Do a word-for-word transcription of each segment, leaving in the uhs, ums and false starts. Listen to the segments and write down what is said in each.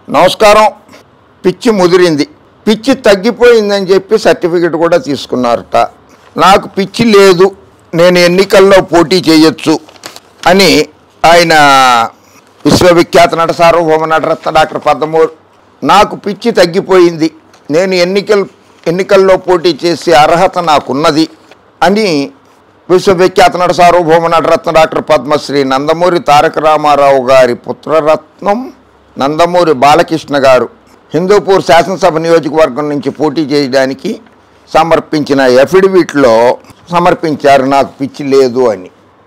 నమస్కారం. పిచ్చి ముదిరింది, పిచ్చి తగ్గిపోయిందని చెప్పి సర్టిఫికెట్ కూడా తీసుకున్నారట. నాకు పిచ్చి లేదు, నేను ఎన్నికల్లో పోటీ చేయొచ్చు అని ఆయన విశ్వవిఖ్యాత నట సార్వభౌమ నటరత్న డాక్టర్ పద్మమూర్తి నాకు పిచ్చి తగ్గిపోయింది, నేను ఎన్నికల ఎన్నికల్లో పోటీ చేసే అర్హత నాకున్నది అని విశ్వవిఖ్యాత నట సార్వభౌమ నటరత్న డాక్టర్ పద్మశ్రీ నందమూరి తారక రామారావు గారి పుత్రరత్నం నందమూరి బాలకృష్ణ గారు హిందూపూర్ శాసనసభ నియోజకవర్గం నుంచి పోటీ చేయడానికి సమర్పించిన ఎఫిడవిట్లో సమర్పించారు నాకు పిచ్చి లేదు అని.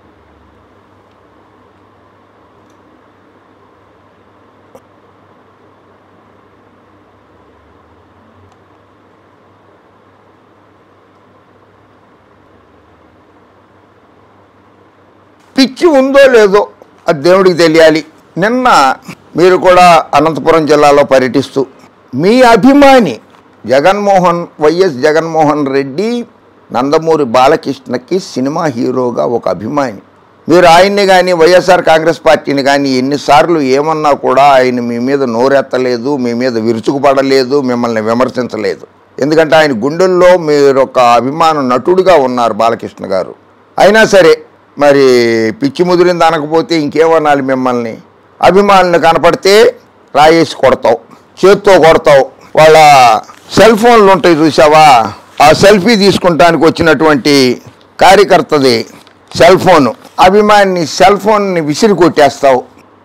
పిచ్చి ఉందో లేదో అది దేవుడికి తెలియాలి. నిన్న మీరు కూడా అనంతపురం జిల్లాలో పర్యటిస్తూ మీ అభిమాని జగన్మోహన్ వైఎస్ జగన్మోహన్ రెడ్డి నందమూరి బాలకృష్ణకి సినిమా హీరోగా ఒక అభిమాని. మీరు ఆయన్ని కానీ వైఎస్ఆర్ కాంగ్రెస్ పార్టీని కానీ ఎన్నిసార్లు ఏమన్నా కూడా ఆయన మీ మీద నోరెత్తలేదు, మీ మీద విరుచుకుపడలేదు, మిమ్మల్ని విమర్శించలేదు. ఎందుకంటే ఆయన గుండెల్లో మీరు ఒక అభిమాన నటుడుగా ఉన్నారు బాలకృష్ణ గారు. అయినా సరే మరి పిచ్చి ముదిరింది అనకపోతే ఇంకేమనాలి మిమ్మల్ని? అభిమానులు కనపడితే రాయేసి కొడతావు, చేత్తో కొడతావు. వాళ్ళ సెల్ ఫోన్లు ఉంటాయి చూసావా, ఆ సెల్ఫీ తీసుకుంటానికి వచ్చినటువంటి కార్యకర్తది సెల్ ఫోను, అభిమాని సెల్ ఫోన్ని విసిరి కొట్టేస్తావు.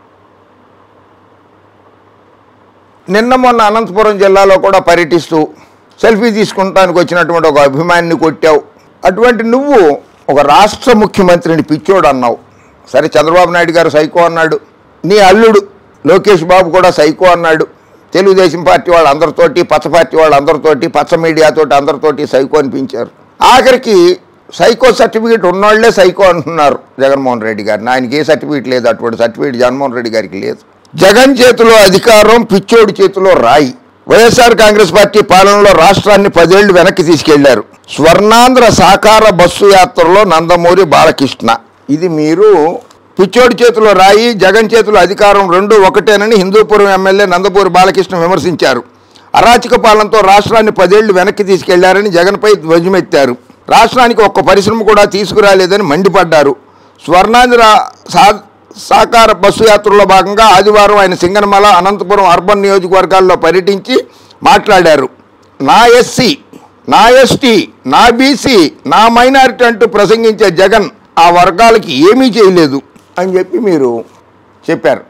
నిన్న మొన్న అనంతపురం జిల్లాలో కూడా పర్యటిస్తూ సెల్ఫీ తీసుకుంటానికి వచ్చినటువంటి ఒక అభిమానిని కొట్టావు. అటువంటి నువ్వు ఒక రాష్ట్ర ముఖ్యమంత్రిని పిచ్చోడు అన్నావు. సరే, చంద్రబాబు నాయుడు గారు సైకో అన్నాడు, నీ అల్లుడు లోకేష్ బాబు కూడా సైకో అన్నాడు. తెలుగుదేశం పార్టీ వాళ్ళు అందరితోటి, పచ్చ పార్టీ వాళ్ళు అందరితోటి, పచ్చ మీడియాతోటి అందరితోటి సైకో అనిపించారు. ఆఖరికి సైకో సర్టిఫికేట్ ఉన్నవాళ్లే సైకో అంటున్నారు జగన్మోహన్ రెడ్డి గారిని. ఆయనకి ఏ సర్టిఫికేట్ లేదు, అటువంటి సర్టిఫికేట్ జగన్మోహన్ రెడ్డి గారికి లేదు. జగన్ చేతిలో అధికారం, పిచ్చోడి చేతిలో రాయి. వైఎస్ఆర్ కాంగ్రెస్ పార్టీ పాలనలో రాష్ట్రాన్ని పదేళ్లు వెనక్కి తీసుకెళ్లారు. స్వర్ణాంధ్ర సాకార బస్సు యాత్రలో నందమూరి బాలకృష్ణ. ఇది మీరు పిచ్చోడి చేతిలో రాయి, జగన్ చేతిలో అధికారం రెండు ఒకటేనని హిందూపురం ఎమ్మెల్యే నందమూరి బాలకృష్ణ విమర్శించారు. అరాచక పాలనతో రాష్ట్రాన్ని పదేళ్లు వెనక్కి తీసుకెళ్లారని జగన్పై ధ్వజమెత్తారు. రాష్ట్రానికి ఒక్క పరిశ్రమ కూడా తీసుకురాలేదని మండిపడ్డారు. స్వర్ణాంధ్ర సా సాకార బస్సు యాత్రలో భాగంగా ఆదివారం ఆయన సింగనమల, అనంతపురం అర్బన్ నియోజకవర్గాల్లో పర్యటించి మాట్లాడారు. నా ఎస్సీ, నా ఎస్టీ, నా బీసీ, నా మైనారిటీ అంటూ ప్రసంగించే జగన్ ఆ వర్గాలకి ఏమీ చేయలేదు అని చెప్పి మీరు చెప్పారు.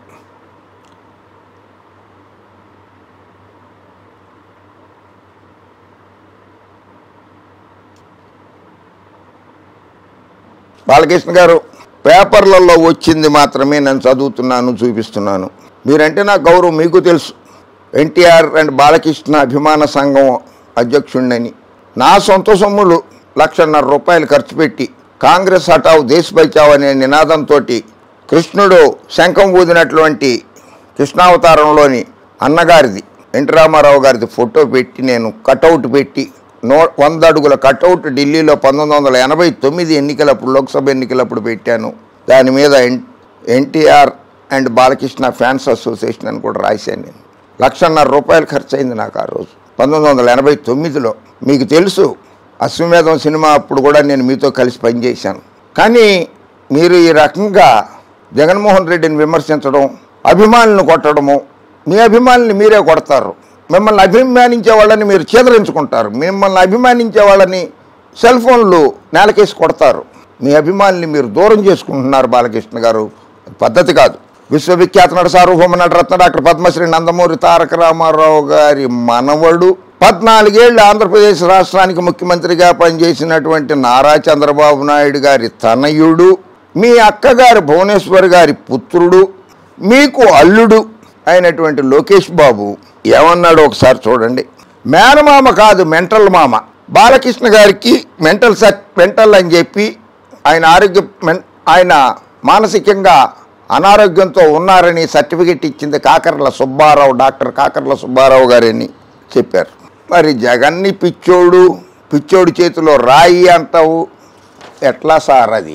బాలకృష్ణ గారు, పేపర్లలో వచ్చింది మాత్రమే నేను చదువుతున్నాను, చూపిస్తున్నాను. మీరంటే నా గౌరవం మీకు తెలుసు. ఎన్టీఆర్ అండ్ బాలకృష్ణ అభిమాన సంఘం అధ్యక్షుడిని. నా సొంత సొమ్ములు లక్షన్నర రూపాయలు ఖర్చు పెట్టి కాంగ్రెస్ హటావ్ దేశ్ బచావ్ అనే నినాదంతో కృష్ణుడు శంఖం ఊదినటువంటి కృష్ణావతారంలోని అన్నగారిది, ఎన్టీ రామారావు గారిది ఫోటో పెట్టి నేను కటౌట్ పెట్టి నో వంద అడుగుల కటౌట్ ఢిల్లీలో పంతొమ్మిది వందల ఎనభై తొమ్మిది ఎన్నికలప్పుడు, లోక్సభ ఎన్నికలప్పుడు పెట్టాను. దాని మీద N NTR and Balakrishna fans association అని కూడా రాశాను. నేను లక్షన్నర రూపాయలు ఖర్చు అయింది నాకు ఆ రోజు పంతొమ్మిది వందల ఎనభై తొమ్మిదిలో. మీకు తెలుసు, అశ్వమేధం సినిమా అప్పుడు కూడా నేను మీతో కలిసి పనిచేశాను. కానీ మీరు ఈ రకంగా జగన్మోహన్ రెడ్డిని విమర్శించడం, అభిమానులను కొట్టడము, మీ అభిమానుల్ని మీరే కొడతారు. మిమ్మల్ని అభిమానించే వాళ్ళని మీరు చేదరించుకుంటారు. మిమ్మల్ని అభిమానించే వాళ్ళని సెల్ ఫోన్లు నేలకేసి కొడతారు. మీ అభిమానుల్ని మీరు దూరం చేసుకుంటున్నారు బాలకృష్ణ గారు. పద్ధతి కాదు. విశ్వవిఖ్యాత నట సార్వభౌమ నటరత్న డాక్టర్ పద్మశ్రీ నందమూరి తారక రామారావు గారి మనవడు, పద్నాలుగేళ్లు ఆంధ్రప్రదేశ్ రాష్ట్రానికి ముఖ్యమంత్రిగా పనిచేసినటువంటి నారా చంద్రబాబు నాయుడు గారి తనయుడు, మీ అక్కగారి భువనేశ్వర్ గారి పుత్రుడు, మీకు అల్లుడు అయినటువంటి లోకేష్ బాబు ఏమన్నాడు ఒకసారి చూడండి. మేనమామ కాదు, మెంటల్ మామ. బాలకృష్ణ గారికి మెంటల్ సట్ మెంటల్ అని చెప్పి ఆయన ఆరోగ్య ఆయన మానసికంగా అనారోగ్యంతో ఉన్నారని సర్టిఫికెట్ ఇచ్చింది కాకర్ల సుబ్బారావు, డాక్టర్ కాకర్ల సుబ్బారావు గారని చెప్పారు. మరి జగన్ని పిచ్చోడు, పిచ్చోడి చేతిలో రాయి అంటావు, ఎట్లా సార్ అది?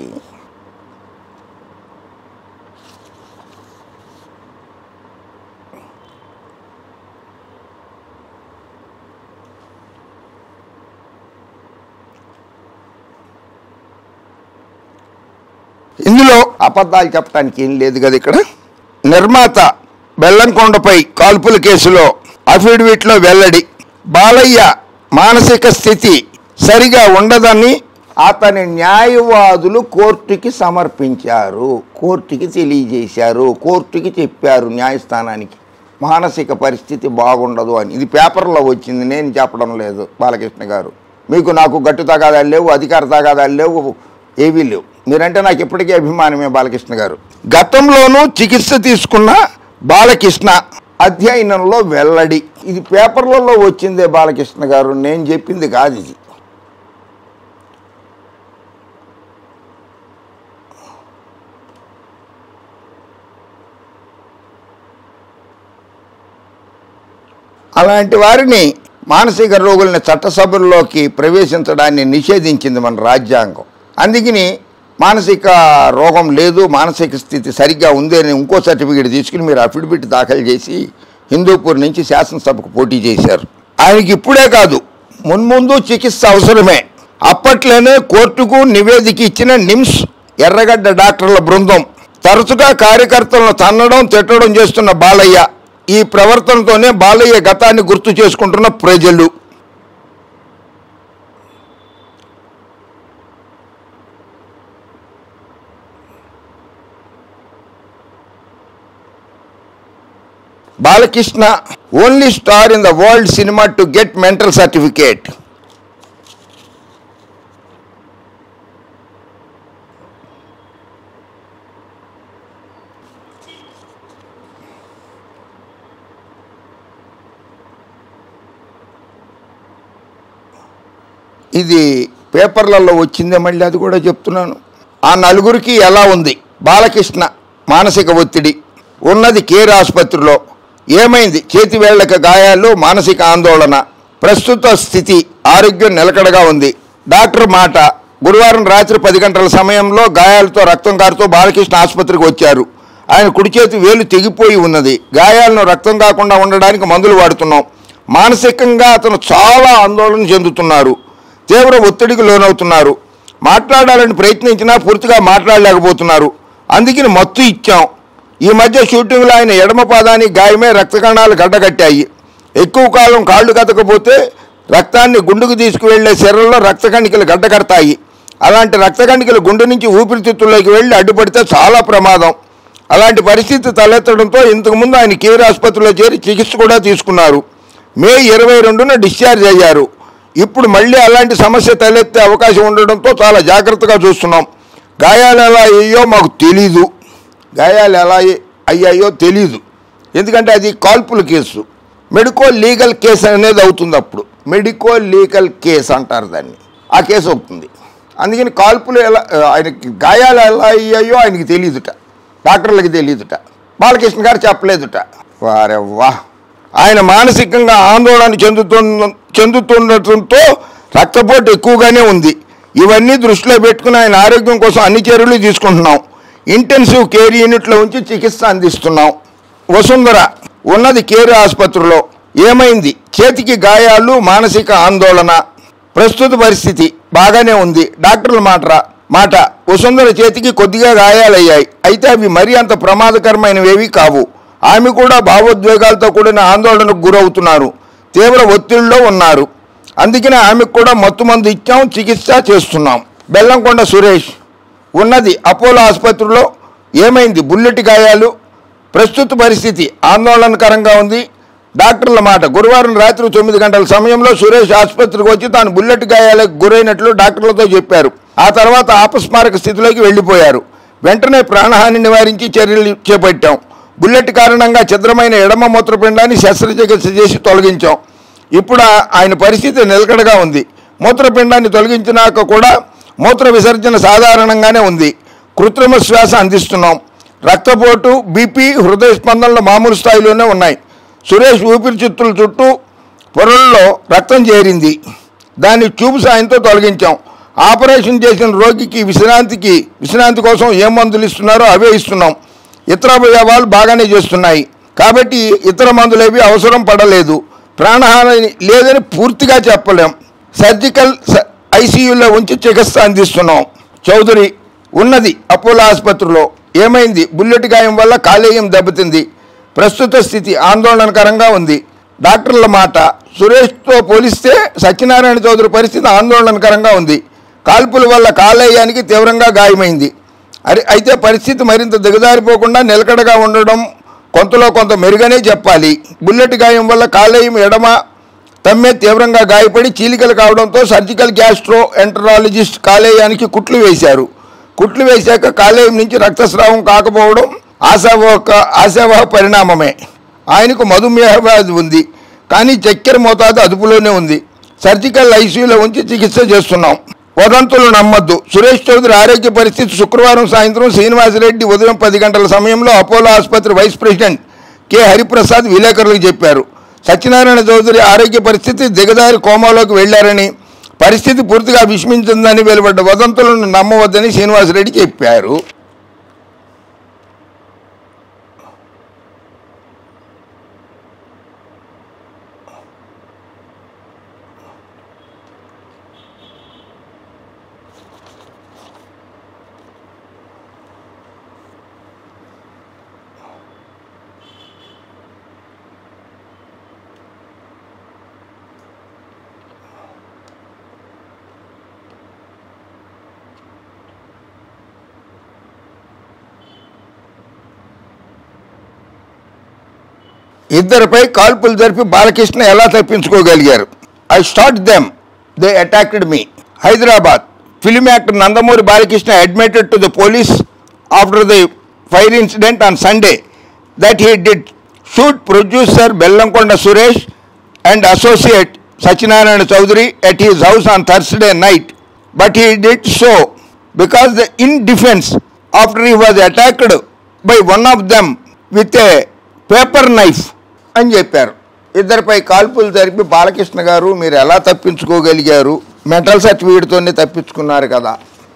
ఇందులో అబద్ధాలు చెప్పడానికి ఏం లేదు కదా. ఇక్కడ నిర్మాత బెల్లంకొండపై కాల్పుల కేసులో అఫిడవిట్లో వెల్లడి. బాలయ్య మానసిక స్థితి సరిగా ఉండదని అతని న్యాయవాదులు కోర్టుకి సమర్పించారు, కోర్టుకి తెలియజేశారు, కోర్టుకి చెప్పారు న్యాయస్థానానికి మానసిక పరిస్థితి బాగుండదు అని. ఇది పేపర్లో వచ్చింది, నేను చెప్పడం లేదు. బాలకృష్ణ గారు, మీకు నాకు గట్టు తగాదాలు లేవు, అధికార తగాదాలు లేవు, ఏవీ లేవు. మీరంటే నాకు ఇప్పటికీ అభిమానమే బాలకృష్ణ గారు. గతంలోనూ చికిత్స తీసుకున్న బాలకృష్ణ అధ్యయనంలో వెల్లడి. ఇది పేపర్లలో వచ్చిందే బాలకృష్ణ గారు, నేను చెప్పింది కాదు ఇది. అలాంటి వారిని మానసిక రోగుల్ని చట్టసభల్లోకి ప్రవేశించడాన్ని నిషేధించింది మన రాజ్యాంగం. అందుకని మానసిక రోగం లేదు, మానసిక స్థితి సరిగ్గా ఉంది అని ఇంకో సర్టిఫికేట్ తీసుకుని మీరు అఫిడవిట్ దాఖలు చేసి హిందూపూర్ నుంచి శాసనసభకు పోటీ చేశారు. ఆయనకి ఇప్పుడే కాదు, మున్ముందు చికిత్స అవసరమే. అప్పట్లోనే కోర్టుకు నివేదిక ఇచ్చిన నిమ్స్ ఎర్రగడ్డ డాక్టర్ల బృందం తరచుగా కార్యకర్తలను తన్నడం తిట్టడం చేస్తున్న బాలయ్య, ఈ ప్రవర్తనతోనే బాలయ్య గతాన్ని గుర్తు చేసుకుంటున్న ప్రజలు. Balakrishna only star in the world cinema to get mental certificate. ఇది పేపర్లలో వచ్చిందే, మళ్ళీ అది కూడా చెప్తున్నాను. ఆ నలుగురికి ఎలా ఉంది? బాలకృష్ణ మానసిక ఒత్తిడి ఉన్నది కేర్ ఆసుపత్రిలో. ఏమైంది? చేతి వేళ్లకు గాయాలు, మానసిక ఆందోళన. ప్రస్తుత స్థితి ఆరోగ్యం నిలకడగా ఉంది. డాక్టర్ మాట, గురువారం రాత్రి పది గంటల సమయంలో గాయాలతో రక్తం కారుతూ బాలకృష్ణ ఆసుపత్రికి వచ్చారు. ఆయన కుడి చేతి వేలు తెగిపోయి ఉన్నది. గాయాలను రక్తం కాకుండా ఉండడానికి మందులు వాడుతున్నాం. మానసికంగా అతను చాలా ఆందోళన చెందుతున్నారు, తీవ్ర ఒత్తిడికి లోనవుతున్నారు. మాట్లాడాలని ప్రయత్నించినా పూర్తిగా మాట్లాడలేకపోతున్నారు. అందుకని మత్తు ఇచ్చాం. ఈ మధ్య షూటింగ్లో ఆయన ఎడమ పాదానికి గాయమే రక్త కణాలు గడ్డగట్టాయి. ఎక్కువ కాలం కాళ్ళు కదకపోతే రక్తాన్ని గుండెకు తీసుకువెళ్లే శరీరంలో రక్త కణికలు గడ్డకడతాయి. అలాంటి రక్త కణికలు గుండె నుంచి ఊపిరితిత్తుల్లోకి వెళ్ళి అడ్డుపడితే చాలా ప్రమాదం. అలాంటి పరిస్థితి తలెత్తడంతో ఇంతకుముందు ఆయన కేర్ ఆసుపత్రిలో చేరి చికిత్స కూడా తీసుకున్నారు. మే ఇరవై రెండున డిశ్చార్జ్ అయ్యారు. ఇప్పుడు మళ్ళీ అలాంటి సమస్య తలెత్తే అవకాశం ఉండడంతో చాలా జాగ్రత్తగా చూస్తున్నాం. గాయాలు ఎలా అయ్యాయో మాకు తెలీదు, గాయాలు ఎలా అయ్యాయో తెలీదు. ఎందుకంటే అది కాల్పుల కేసు, మెడికో లీగల్ కేసు అనేది అవుతుంది. అప్పుడు మెడికో లీగల్ కేసు అంటారు దాన్ని, ఆ కేసు అవుతుంది. అందుకని కాల్పులు ఎలా, ఆయనకి గాయాలు ఎలా అయ్యాయో ఆయనకి తెలియదుట, డాక్టర్లకి తెలియదుట, బాలకృష్ణ గారు చెప్పలేదుట. వారే వా, ఆయన మానసికంగా ఆందోళన చెందుతున్న చెందుతుండటంతో రక్తపోటు ఎక్కువగానే ఉంది. ఇవన్నీ దృష్టిలో పెట్టుకుని ఆయన ఆరోగ్యం కోసం అన్ని చర్యలు తీసుకుంటున్నాం. ఇంటెన్సివ్ కేర్ యూనిట్లో ఉంచి చికిత్స అందిస్తున్నాం. వసుంధర ఉన్నది కేర్ ఆసుపత్రిలో. ఏమైంది? చేతికి గాయాలు, మానసిక ఆందోళన. ప్రస్తుత పరిస్థితి బాగానే ఉంది. డాక్టర్ల మాట మాట వసుంధర చేతికి కొద్దిగా గాయాలయ్యాయి, అయితే అవి మరీ అంత ప్రమాదకరమైనవేవి కావు. ఆమె కూడా భావోద్వేగాలతో కూడిన ఆందోళనకు గురవుతున్నారు, తీవ్ర ఒత్తిడిలో ఉన్నారు. అందుకనే ఆమెకు కూడా మత్తు మందు ఇచ్చాం, చికిత్స చేస్తున్నాం. బెల్లంకొండ సురేష్ ఉన్నది అపోలో ఆసుపత్రిలో. ఏమైంది? బుల్లెట్ గాయాలు. ప్రస్తుత పరిస్థితి ఆందోళనకరంగా ఉంది. డాక్టర్ల మాట, గురువారం రాత్రి తొమ్మిది గంటల సమయంలో సురేష్ ఆసుపత్రికి వచ్చి తాను బుల్లెట్ గాయాలకు గురైనట్లు డాక్టర్లతో చెప్పారు. ఆ తర్వాత అపస్మారక స్థితిలోకి వెళ్ళిపోయారు. వెంటనే ప్రాణహాని నివారించి చర్యలు చేపట్టాం. బుల్లెట్ కారణంగా ఛిద్రమైన ఎడమ మూత్రపిండాన్ని శస్త్రచికిత్స చేసి తొలగించాం. ఇప్పుడు ఆయన పరిస్థితి నిలకడగా ఉంది. మూత్రపిండాన్ని తొలగించినాక కూడా మూత్ర విసర్జన సాధారణంగానే ఉంది. కృత్రిమ శ్వాస అందిస్తున్నాం. రక్తపోటు, బీపీ, హృదయ స్పందనలు మామూలు స్థాయిలోనే ఉన్నాయి. సురేష్ ఊపిరితిత్తుల చుట్టూ పొరల్లో రక్తం చేరింది, దాన్ని ట్యూబ్ సాయంతో తొలగించాం. ఆపరేషన్ చేసిన రోగికి విశ్రాంతికి విశ్రాంతి కోసం ఏ మందులు ఇస్తున్నారో అవే ఇస్తున్నాం. ఇతర అవయవాలు బాగానే చేస్తున్నాయి కాబట్టి ఇతర మందులేవి అవసరం పడలేదు. ప్రాణహాని లేదని పూర్తిగా చెప్పలేం. సర్జికల్ ఐసీయూలో ఉంచి చికిత్స అందిస్తున్నాం. చౌదరి ఉన్నది అపోలో ఆసుపత్రిలో. ఏమైంది? బుల్లెట్ గాయం వల్ల కాలేయం దెబ్బతింది. ప్రస్తుత స్థితి ఆందోళనకరంగా ఉంది. డాక్టర్ల మాట, సురేష్తో పోలిస్తే సత్యనారాయణ చౌదరి పరిస్థితి ఆందోళనకరంగా ఉంది. కాల్పుల వల్ల కాలేయానికి తీవ్రంగా గాయమైంది. అరి అయితే పరిస్థితి మరింత దిగజారిపోకుండా నిలకడగా ఉండడం కొంతలో కొంత మెరుగనే చెప్పాలి. బుల్లెట్ గాయం వల్ల కాలేయం ఎడమ తమ్మె తీవ్రంగా గాయపడి చీలికలు కావడంతో సర్జికల్ గ్యాస్ట్రో ఎంటరాలజిస్ట్ కాలేయానికి కుట్లు వేశారు. కుట్లు వేశాక కాలేయం నుంచి రక్తస్రావం కాకపోవడం ఆశావహ ఆశావహ పరిణామమే. ఆయనకు మధుమేహ వ్యాధి ఉంది, కానీ చక్కెర మోతాదు అదుపులోనే ఉంది. సర్జికల్ ఐసీయూలో ఉంచి చికిత్స చేస్తున్నాం. వదంతులు నమ్మద్దు. సురేష్ చౌదరి ఆరోగ్య పరిస్థితి శుక్రవారం సాయంత్రం శ్రీనివాసరెడ్డి ఉదయం పది గంటల సమయంలో అపోలో ఆసుపత్రి వైస్ ప్రెసిడెంట్ కె హరిప్రసాద్ విలేకరులకు చెప్పారు. సత్యనారాయణ చౌదరి ఆరోగ్య పరిస్థితి దిగజారి కోమాలోకి వెళ్లారని, పరిస్థితి పూర్తిగా విస్మించిందని వెలువడ్డ వదంతులను నమ్మవద్దని శ్రీనివాసరెడ్డి చెప్పారు. ఇద్దరిపై కాల్పులు జరిపి బాలకృష్ణ ఎలా తప్పించుకోగలిగారు? I start them, they attacked me. Hyderabad. Film actor Nandamuri Balakrishna admitted to the police after the fire incident on Sunday that he did shoot producer Bellamkonda Suresh and associate Satyanarayana Chowdary at his house on Thursday night, but he did so because the in defense after he was attacked by one of them with a paper knife అని చెప్పారు. ఇద్దరిపై కాల్పులు జరిపి బాలకృష్ణ గారు మీరు ఎలా తప్పించుకోగలిగారు? Mental సర్టిఫికేట్తోనే తప్పించుకున్నారు కదా.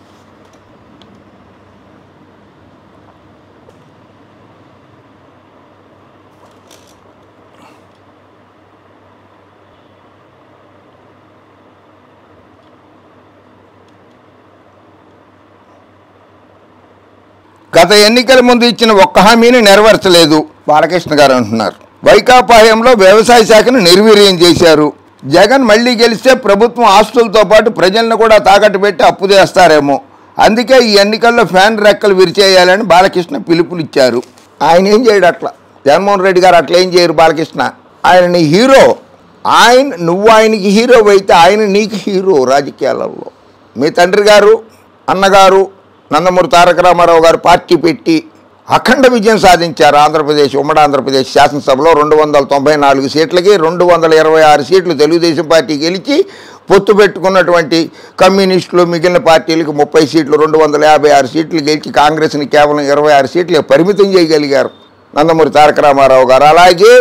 గత ఎన్నికల ముందు ఇచ్చిన ఒక్క హామీని నెరవేర్చలేదు బాలకృష్ణ గారు అంటున్నారు. వైకాపా హయాంలో వ్యవసాయ శాఖను నిర్వీర్యం చేశారు. జగన్ మళ్లీ గెలిస్తే ప్రభుత్వం ఆస్తులతో పాటు ప్రజలను కూడా తాకట్టు పెట్టి అప్పు చేస్తారేమో, అందుకే ఈ ఎన్నికల్లో ఫ్యాన్ రెక్కలు విరిచేయాలని బాలకృష్ణ పిలుపునిచ్చారు. ఆయన ఏం చేయడు అట్లా. జగన్మోహన్ రెడ్డి గారు అట్లా ఏం చేయరు. బాలకృష్ణ ఆయన నీ హీరో. ఆయన నువ్వు ఆయనకి హీరో అయితే ఆయన నీకు హీరో రాజకీయాలలో. మీ తండ్రి గారు అన్నగారు నందమూరి తారక రామారావు గారు పార్టీ పెట్టి అఖండ విజయం సాధించారు. ఆంధ్రప్రదేశ్ ఉమ్మడి ఆంధ్రప్రదేశ్ శాసనసభలో రెండు వందల తొంభై నాలుగు సీట్లకి రెండు వందల ఇరవై ఆరు సీట్లు తెలుగుదేశం పార్టీ గెలిచి పొత్తు పెట్టుకున్నటువంటి కమ్యూనిస్టులు మిగిలిన పార్టీలకు ముప్పై సీట్లు రెండు వందల యాభై ఆరు సీట్లు గెలిచి కాంగ్రెస్ని కేవలం ఇరవై ఆరు సీట్లు పరిమితం చేయగలిగారు నందమూరి తారక రామారావు గారు. అలాగే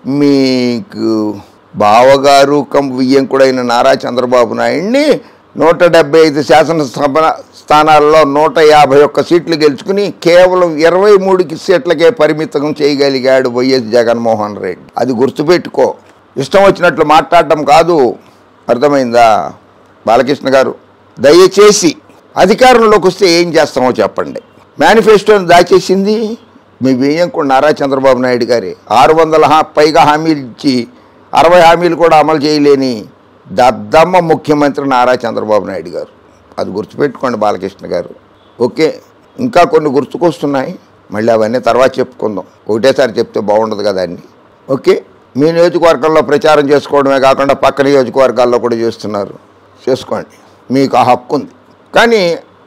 మీకు బావగారు కం వియ్యంకుడైన నారా చంద్రబాబు నాయుడిని నూట డెబ్బై ఐదు శాసనసభ స్థానాల్లో నూట యాభై ఒక్క సీట్లు గెలుచుకుని కేవలం ఇరవై మూడుకి సీట్లకే పరిమితం చేయగలిగాడు వైఎస్ జగన్మోహన్ రెడ్డి. అది గుర్తుపెట్టుకో. ఇష్టం వచ్చినట్లు మాట్లాడటం కాదు. అర్థమైందా బాలకృష్ణ గారు? దయచేసి అధికారంలోకి వస్తే ఏం చేస్తామో చెప్పండి. మేనిఫెస్టోని దాచేసింది మీ బియ్యంకుడు నారా చంద్రబాబు నాయుడు గారి. ఆరు వందల పైగా హామీలు ఇచ్చి అరవై హామీలు కూడా అమలు చేయలేని దద్దమ్మ ముఖ్యమంత్రి నారా చంద్రబాబు నాయుడు గారు. అది గుర్తుపెట్టుకోండి బాలకృష్ణ గారు. ఓకే, ఇంకా కొన్ని గుర్తుకొస్తున్నాయి, మళ్ళీ అవన్నీ తర్వాత చెప్పుకుందాం. ఒకటేసారి చెప్తే బాగుండదు కదా అన్ని. ఓకే, మీ నియోజకవర్గంలో ప్రచారం చేసుకోవడమే కాకుండా పక్క నియోజకవర్గాల్లో కూడా చేస్తున్నారు, చేసుకోండి, మీకు ఆ హక్కు ఉంది. కానీ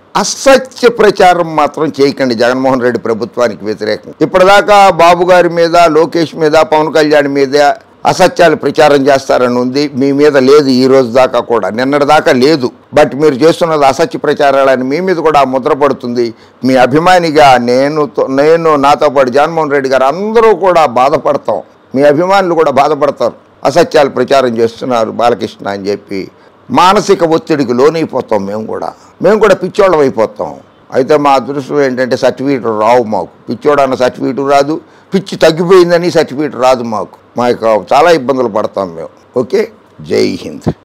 అసత్య ప్రచారం మాత్రం చేయకండి జగన్మోహన్ రెడ్డి ప్రభుత్వానికి వ్యతిరేకంగా. ఇప్పటిదాకా బాబు గారి మీద, లోకేష్ మీద, పవన్ కళ్యాణ్ మీద అసత్యాలు ప్రచారం చేస్తారని ఉంది. మీ మీద లేదు ఈ రోజు దాకా కూడా, నిన్నటి దాకా లేదు. బట్ మీరు చేస్తున్నది అసత్య ప్రచారాలని మీ మీద కూడా ముద్ర పడుతుంది. మీ అభిమానిగా నేను నేను నాతో పాటు జగన్మోహన్ రెడ్డి గారు అందరూ కూడా బాధపడతాం. మీ అభిమానులు కూడా బాధపడతారు. అసత్యాలు ప్రచారం చేస్తున్నారు బాలకృష్ణ అని చెప్పి మానసిక ఒత్తిడికి లోనైపోతాం. మేము కూడా మేము కూడా పిచ్చోళ్ళం అయిపోతాం. అయితే మా అదృష్టం ఏంటంటే సర్టిఫికేట్ రావు మాకు. పిచ్చోడన్న సర్టిఫికేట్ రాదు, పిచ్చి తగ్గిపోయిందని సర్టిఫికేట్ రాదు మాకు. మాకు చాలా ఇబ్బందులు పడతాం మేము. ఓకే, జై హింద్.